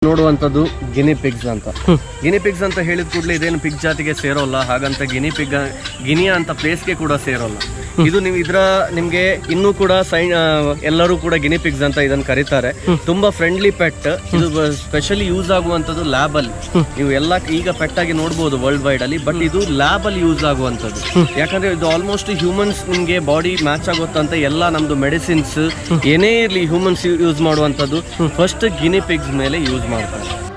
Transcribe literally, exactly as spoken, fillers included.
ನೋಡುವಂಥದ್ದು ಗಿನಿ ಪಿಗ್ಸ್ ಅಂತ. ಗಿನಿ ಪಿಗ್ಸ್ ಅಂತ ಹೇಳಿದ ಕೂಡಲೇ ಇದೇನು ಪಿಗ್ ಜಾತಿಗೆ ಸೇರೋಲ್ಲ, ಹಾಗಂತ ಗಿನಿ ಪಿಗ್ ಗಿನಿಯಾ ಅಂತ ಪ್ಲೇಸ್ಗೆ ಕೂಡ ಸೇರೋಲ್ಲ. ಇದು ನೀವು ಇದ್ರ ನಿಮ್ಗೆ ಇನ್ನೂ ಕೂಡ ಸೈ ಎಲ್ಲರೂ ಕೂಡ ಗಿನಿ ಪಿಗ್ಸ್ ಅಂತ ಇದನ್ನ ಕರೀತಾರೆ. ತುಂಬಾ ಫ್ರೆಂಡ್ಲಿ ಪೆಟ್. ಇದು ಸ್ಪೆಷಲಿ ಯೂಸ್ ಆಗುವಂತದ್ದು ಲ್ಯಾಬ್ ಅಲ್ಲಿ. ನೀವು ಎಲ್ಲ ಈಗ ಪೆಟ್ ಆಗಿ ನೋಡಬಹುದು ವರ್ಲ್ಡ್ ವೈಡ್ ಅಲ್ಲಿ, ಬಟ್ ಇದು ಲ್ಯಾಬ್ ಅಲ್ಲಿ ಯೂಸ್ ಆಗುವಂತದ್ದು. ಯಾಕಂದ್ರೆ ಇದು ಆಲ್ಮೋಸ್ಟ್ ಹ್ಯೂಮನ್ಸ್ ನಿಮ್ಗೆ ಬಾಡಿ ಮ್ಯಾಚ್ ಆಗುತ್ತಂತ ಎಲ್ಲ ನಮ್ದು ಮೆಡಿಸಿನ್ಸ್ ಏನೇ ಇರ್ಲಿ ಹ್ಯೂಮನ್ಸ್ ಯೂಸ್ ಮಾಡುವಂತದ್ದು ಫಸ್ಟ್ ಗಿನಿ ಪಿಗ್ಸ್ ಮೇಲೆ ಯೂಸ್ ಮಾಡ್ತಾರೆ.